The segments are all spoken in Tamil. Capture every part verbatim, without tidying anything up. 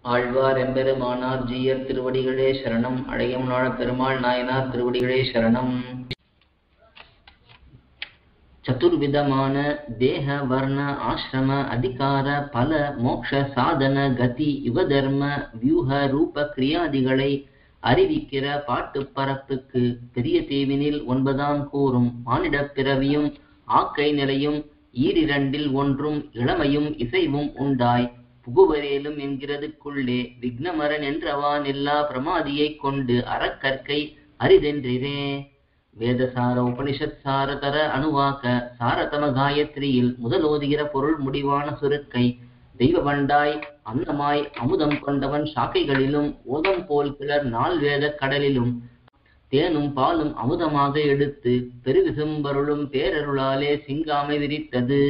ஆழ்வார் எம்பெருமானார் ஜீயர் திருவடிகளே சரணம். அழகியமுனாள பெருமாள் நாயனார் திருவடிகளே சரணம். சதுர்விதமான தேக வர்ண ஆசிரம அதிகார பல மோக்ஷ சாதன கதி யுகதர்ம வியூக ரூப கிரியாதிகளை அறிவிக்கிற பாட்டு பரப்புக்கு பெரிய தீவினில் ஒன்பதாம் கூறும் மானிடப் பிறவியும் ஆக்கை நிலையும் ஈரிரண்டில் ஒன்றும் இளமையும் இசைவும் உண்டாய் புகுவரேலும் என்கிறதுக்குள்ளே விக்னமரன் என்றவான் எல்லா பிரமாதியை கொண்டு அறக்கற்கை அரிதென்றிரே. வேதசார உபனிஷத் சாரதர அணுவாக்க சாரதம காயத்ரியில் முதலோதுகிற பொருள் முடிவான சுருக்கை தெய்வவண்டாய் அன்னமாய் அமுதம் கொண்டவன் சாக்கைகளிலும் ஓதம் போல் கிளர் நாள் வேத கடலிலும் தேனும் பாலும் அமுதமாக எடுத்து பெருவிசும்பருளும் பேரருளாலே சிங்காமை விரித்தது.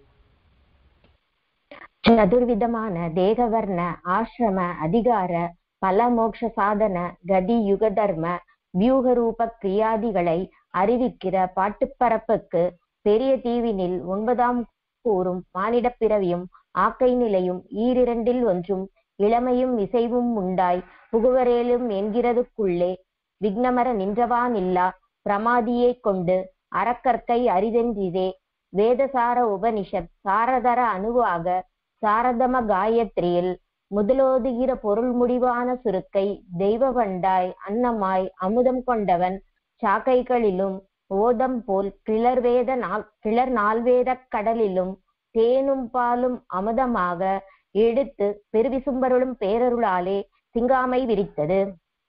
சதுர்விதமான தேகவர்ண ஆசிரம அதிகார பல மோக்ஷ சாதன கதி யுகதர்ம வியூகரூப கிரியாதிகளை அறிவிக்கிற பாட்டுப்பரப்புக்கு பெரிய தீவினில் ஒன்பதாம் கூறும் மானிடப் பிறவியும் ஆக்கை நிலையும் ஈரிரண்டில் ஒன்றும் இளமையும் இசைவும் உண்டாய் புகுவரேலும் என்கிறதுக்குள்ளே விக்னமர நின்றவான் இல்லா பிரமாதியை கொண்டு அறக்கற்கை அரிதென்றிதே. வேதசார உபனிஷத் சாரதர அணுவாக சாரதம காயத்ரியில் முதலோதுகிற பொருள் முடிவான சுருக்கை தெய்வவண்டாய் அன்னமாய் அமுதம் கொண்டவன் சாக்கைகளிலும் ஓதம் போல் கிளர் வேத நாள் கிளர் நால்வேத கடலிலும் தேனும் பாலும் அமுதமாக எடுத்து பெருவிசும்பருளும் பேரருளாலே சிங்காமை விரித்தது.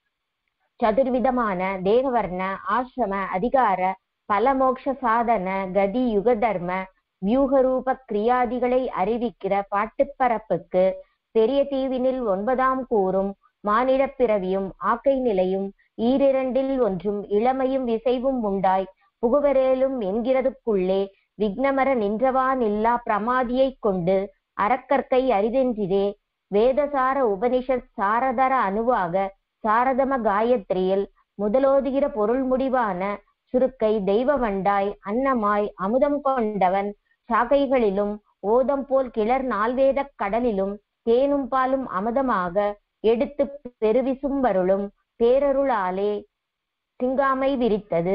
சதுர்விதமான தேகவர்ண ஆசிரம அதிகார பல மோக்ஷ சாதன கதி யுகதர்ம வியூகரூப கிரியாதிகளை அறிவிக்கிற பாட்டுப்பரப்புக்கு பெரிய தீவினில் ஒன்பதாம் கூறும் மானிடப் பிறவியும் ஆக்கை நிலையும் ஈரிரண்டில் ஒன்றும் இளமையும் விசைவும் உண்டாய் புகுவரேலும் என்கிறதுக்குள்ளே விக்னமர நின்றவான் இல்லா பிரமாதியை கொண்டு அறக்கற்கை அரிதென்றிதே. வேதசார உபனிஷத் சாரதர அணுவாக சாரதம காயத்ரியில் முதலோதுகிற பொருள் முடிவான சுருக்கை தெய்வவண்டாய் அன்னமாய் அமுதம் கொண்டவன் சாக்கைகளிலும் ஓதம் போல் கிளர் நால்வேத கடலிலும் தேனும் பாலும் அமுதமாக எடுத்து பெருவிசும்பருளும் பேரருளாலே சிங்காமை விரித்தது.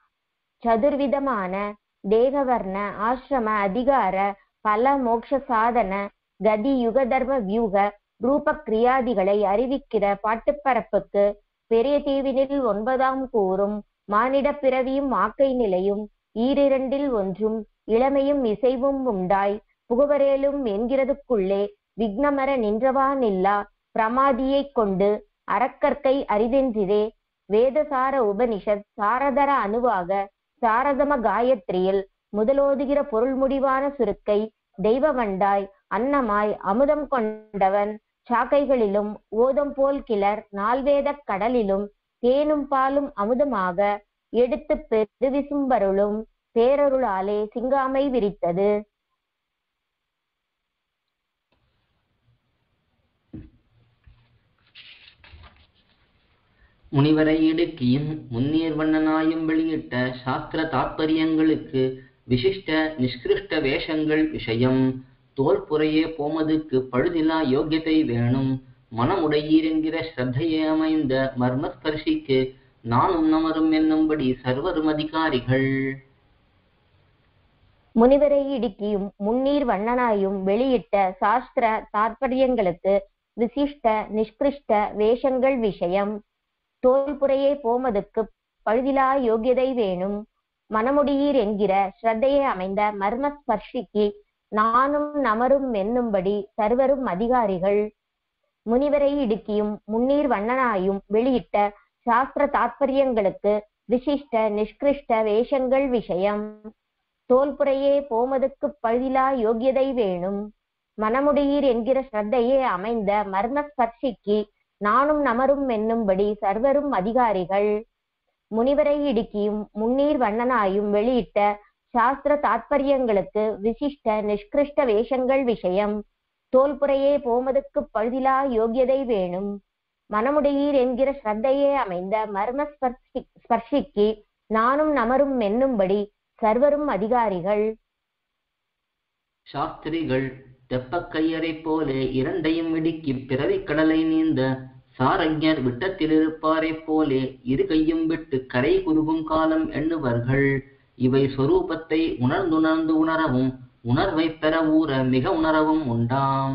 சதுர்விதமான தேகவர்ண ஆசிரம அதிகார பல மோக்ஷ சாதன கதி யுகதர்ம வியூக ரூப கிரியாதிகளை அறிவிக்கிற பாட்டுப்பரப்புக்கு பெரிய தீவினில் ஒன்பதாம் கூறும் மானிடப் பிறவியும் ஆக்கை நிலையும் ஈரிரண்டில் ஒன்றும் இளமையும் இசைவும் உண்டாய் புகுவரேலும் என்கிறதுக்குள்ளே விக்னமர நின்றவான் இல்லா பிரமாதியை கொண்டு அறக்கற்கை அரிதென்றிதே. வேதசார உபனிஷத் சாரதர அணுவாக சாரதம காயத்ரியில் முதலோதுகிற பொருள் முடிவான சுருக்கை தெய்வவண்டாய் அன்னமாய் அமுதம் கொண்டவன் சாக்கைகளிலும் ஓதம் போல் கிளர் நால்வேத கடலிலும் தேனும் பாலும் அமுதமாக எடுத்து பெருவிசும்பருளும் பேரருளாலே சிங்காமை விரித்தது. முனிவரை இடுக்கியும் முன்னீர் வண்ணனாயும் வெளியிட்ட சாஸ்திர தாத்பரியங்களுக்கு விசிஷ்ட நிஷ்கிருஷ்ட வேஷங்கள் விஷயம். தோல் புறையே போமதுக்கு பழுதிலா யோக்கியத்தை வேணும். மனமுடையீர் என்கிற ஸ்ரத்தையே அமைந்த மர்மஸ்பர்ஷிக்கு நானும் நமரும் என்னும்படி சர்வரும் அதிகாரிகள். முனிவரை இடுக்கியும் முன்னீர் வண்ணனாயும் வெளியிட்ட சாஸ்திர தாத்பரியங்களுக்கு விசிஷ்ட நிஷ்கிருஷ்ட வேஷங்கள் விஷயம். தோல்புறையே போமதுக்கு பழுதிலா யோகியதை வேணும். மனமுடியீர் என்கிற ஸ்ரத்தையே அமைந்த மர்மஸ்பர்ஷிக்கு நானும் நமரும் என்னும்படி சர்வரும் அதிகாரிகள். முனிவரை இடுக்கியும் முன்னீர் வண்ணனாயும் வெளியிட்ட சாஸ்திர தாத்பரியங்களுக்கு விசிஷ்ட நிஷ்கிருஷ்ட வேஷங்கள் விஷயம். தோல்புறையே போமதுக்கு பழுதிலா யோகியதை வேணும். மனமுடியீர் என்கிற ஸ்ரத்தையே அமைந்த மர்மஸ்பர்ஷிக்கு நானும் நமரும் என்னும்படி சர்வரும் அதிகாரிகள். முனிவரை இடுக்கியும் முன்னீர் வண்ணனாயும் வெளியிட்ட சாஸ்திர தாத்பரியங்களுக்கு விசிஷ்ட நிஷ்கிருஷ்ட வேஷங்கள் விஷயம். தோல்புறையே போமதுக்கு பழுதிலா யோகியதை வேணும். மனமுடையீர் என்கிற ஸ்ரத்தையே அமைந்த மர்மஸ்பர்ஷி ஸ்பர்ஷிக்கு நானும் நமரும் என்னும்படி சர்வரும் அதிகாரிகள். சாஸ்திரிகள் தெப்பக்கையரை போலே இரண்டையும் இடுக்கி பிறவிக் கடலை நீந்த சாரஞர் விட்டத்திலிருப்பாரை போலே இரு கையும் விட்டு கரை குறுகும் காலம் எண்ணுவர்கள். இவை சொரூபத்தை உணர்ந்துணர்ந்து உணரவும் உணர்வை பெற ஊற மிக உணரவும் உண்டாம்.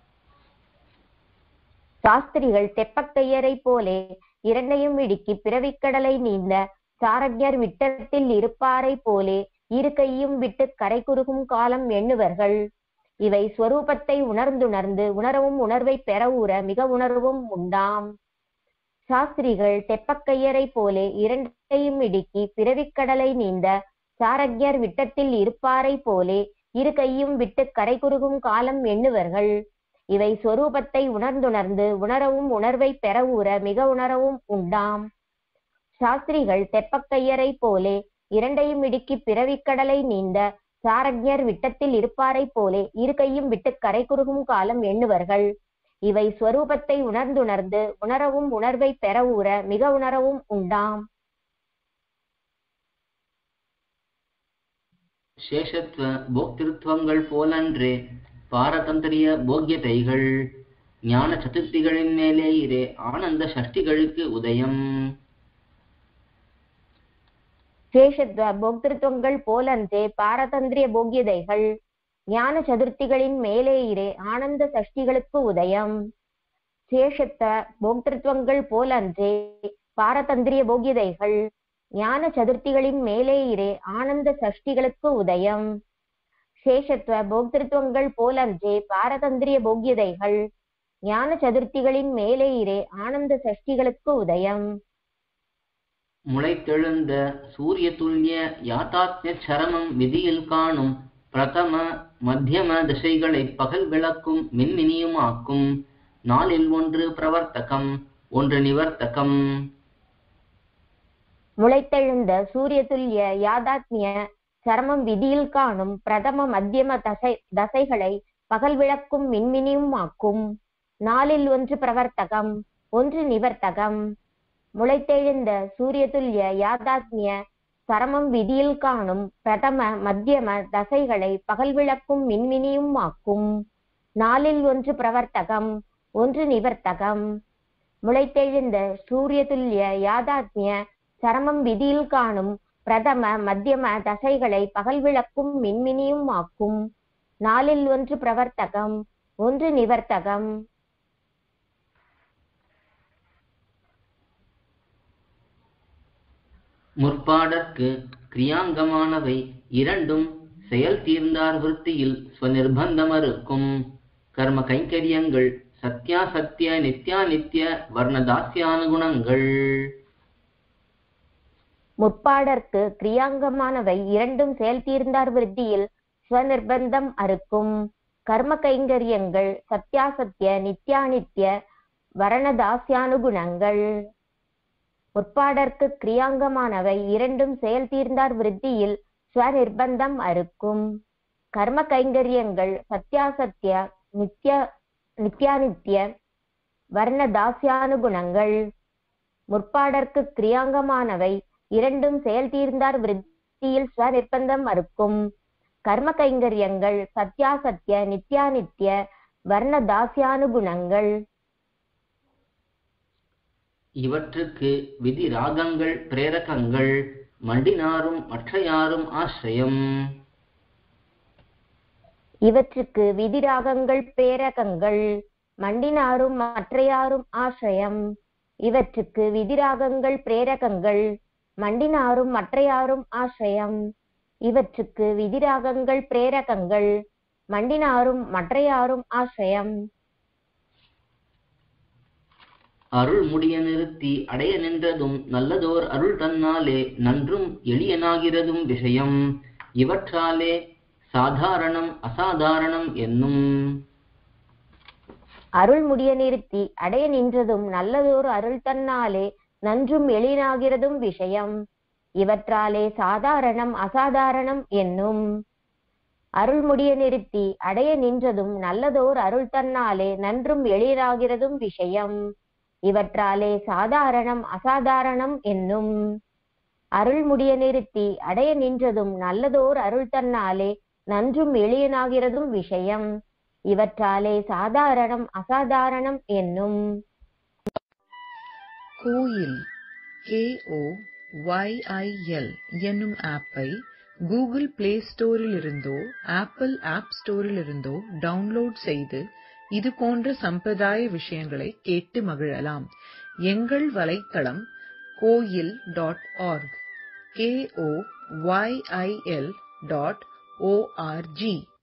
சாஸ்திரிகள் தெப்பக்கையரை போலே இரண்டையும் இடுக்கி பிறவிக்கடலை நீந்த சாரஞர் விட்டத்தில் இருப்பாரை போலே இரு கையும் விட்டு கரை குறுகும் காலம் எண்ணுவர்கள். இவை ஸ்வரூபத்தை உணர்ந்துணர்ந்து உணரவும் உணர்வை பெற ஊற மிக உணர்வும் உண்டாம். சாஸ்திரிகள் தெப்பக்கையரை போலே இரண்டையும் இடுக்கி பிறவிக்கடலை நீந்த சாரஞர் விட்டத்தில் இருப்பாரை போலே இரு கையும் விட்டு கரை குறுகும் காலம் எண்ணுவர்கள். இவை ஸ்வரூபத்தை உணர்ந்துணர்ந்து உணரவும் உணர்வை பெற ஊற மிக உணரவும் உண்டாம். சாஸ்திரிகள் தெப்பக்கையரை போலே இரண்டையும் இடுக்கி பிறவிக்கடலை நீந்த சாரஞர் விட்டத்தில் இருப்பாரை போலே இரு கையும் விட்டு கரை குறுகும் காலம் எண்ணுவர்கள். இவை ஸ்வரூபத்தை உணர்ந்துணர்ந்து உணரவும் உணர்வை பெற ஊற மிக உணரவும் உண்டாம். சேஷத்துவ போக்திருத்துவங்கள் போலன்றே பாரதந்திரிய போக்கியதைகள் ஞான சதுர்த்திகளின் மேலே இரே ஆனந்த சஷ்டிகளுக்கு உதயம். சேஷத்துவ போக்திருத்துவங்கள் போலன்றே பாரதந்திரிய போக்கியதைகள் ஞான சதுர்த்திகளின் மேலே இரே ஆனந்த சஷ்டிகளுக்கு உதயம். சேஷத்துவ போக்திருத்துவங்கள் போலன்றே பாரதந்திரிய போக்கியதைகள் ஞான சதுர்த்திகளின் மேலே இரே ஆனந்த சஷ்டிகளுக்கு உதயம். சேஷத்துவ போக்திருத்துவங்கள் போலன்றே பாரதந்திரிய போக்கியதைகள் ஞான சதுர்த்திகளின் மேலே இரே ஆனந்த சஷ்டிகளுக்கு உதயம். முளைத்தெழுந்த சூரிய துல்லிய யாத்தாத்மிய சரமம் விதியில் காணும் பிரதம மத்தியம திசைகளை பகல் விளக்கும் மின்மினியுமாக்கும் நாளில் ஒன்று பிரவர்த்தகம் ஒன்று நிவர்த்தகம். முளைத்தெழுந்த சூரிய துல்லிய யாதாத்மிய சரமம் விதியில் காணும் பிரதம மத்தியம தசை தசைகளை பகல் விளக்கும் மின்மினியுமாக்கும் நாளில் ஒன்று பிரவர்த்தகம் ஒன்று நிவர்த்தகம். முளைத்தெழுந்த சூரிய துல்லிய யாதாத்மிய சரமம் விதியில் காணும் பிரதம மத்தியம தசைகளை பகல் விளக்கும் மின்மினியும் ஆக்கும் நாளில் ஒன்று பிரவர்த்தகம் ஒன்று நிவர்த்தகம். முளைத்தெழுந்த சூரிய துல்லிய யாதாத்மிய சரமம் விதியில் காணும் பிரதம மத்தியம தசைகளை பகல் விளக்கும் மின்மினியும் ஆக்கும் நாளில் ஒன்று பிரவர்த்தகம் ஒன்று நிவர்த்தகம். முற்பாடற்கு கிரியாங்கமானவை இரண்டும் செயல் தீர்ந்தார் விருத்தியில் ஸ்வநிர்பந்தமருக்கும் கர்ம கைங்கரியங்கள் சத்யாசத்திய நித்யாநித்திய வர்ணதாசியானுகுணங்கள். முற்பாடற்கு கிரியாங்கமானவை இரண்டும் செயல் தீர்ந்தார் விருத்தியில் ஸ்வநிர்பந்தம் அறுக்கும் கர்ம கைங்கரியங்கள் சத்யாசத்திய நித்யாநித்திய வரணதாசியானுகுணங்கள். முற்பாடற்கு கிரியாங்கமானவை இரண்டும் செயல் தீர்ந்தார் விருத்தியில் ஸ்வநிர்பந்தம் அறுக்கும் கர்ம கைங்கரியங்கள் சத்யாசத்திய நித்ய நித்யாநித்திய வர்ணதாசியானுகுணங்கள். முற்பாடற்கு கிரியாங்கமானவை இரண்டும் செயல் தீர்ந்தார் விருத்தியில் ஸ்வநிர்பந்தம் அறுக்கும் கர்ம கைங்கரியங்கள் சத்யாசத்திய நித்யாநித்திய வர்ணதாசியானுகுணங்கள். இவற்றுக்கு விதி ராகங்கள் பிரேரகங்கள் மண்டினாரும் மற்ற யாரும் ஆசிரியம். இவற்றுக்கு விதிராகங்கள் பிரேரகங்கள் மண்டினாரும் மற்றையாரும் ஆசிரியம். இவற்றுக்கு விதிராகங்கள் பிரேரகங்கள் மண்டினாரும் மற்றையாரும் ஆசிரியம். இவற்றுக்கு விதிராகங்கள் பிரேரகங்கள் மண்டினாரும் மற்றையாரும் ஆசிரியம். அருள் முடிய நிறுத்தி அடைய நின்றதும் நல்லதோர் அருள் தன்னாலே நன்றும் எளியனாகிறதும் விஷயம். இவற்றாலே சாதாரணம் அசாதாரணம் என்னும். அருள் முடிய நிறுத்தி அடைய நின்றதும் நல்லதோர் அருள் தன்னாலே நன்றும் எளியனாகிறதும் விஷயம். இவற்றாலே சாதாரணம் அசாதாரணம் என்னும். அருள் முடிய நிறுத்தி அடைய நின்றதும் நல்லதோர் அருள் தன்னாலே நன்றும் எளியனாகிறதும் விஷயம். இவற்றாலே சாதாரணம் அசாதாரணம் என்னும். அருள் முடிய நிறுத்தி அடைய நின்றதும் நல்லதோர் அருள் தன்னாலே நன்றும் எளியனாகிறதும் விஷயம். இவற்றாலே சாதாரணம் அசாதாரணம் என்னும். கோயில் K O Y I L என்னும் ஆப்பை கூகுள் பிளே ஸ்டோரில் இருந்தோ ஆப்பிள் ஆப் ஸ்டோரில் இருந்தோ டவுன்லோட் செய்து இது போன்ற சம்பிரதாய விஷயங்களை கேட்டு மகிழலாம். எங்கள் வலைத்தளம் Koyil dot org K O Y I L dot O R G.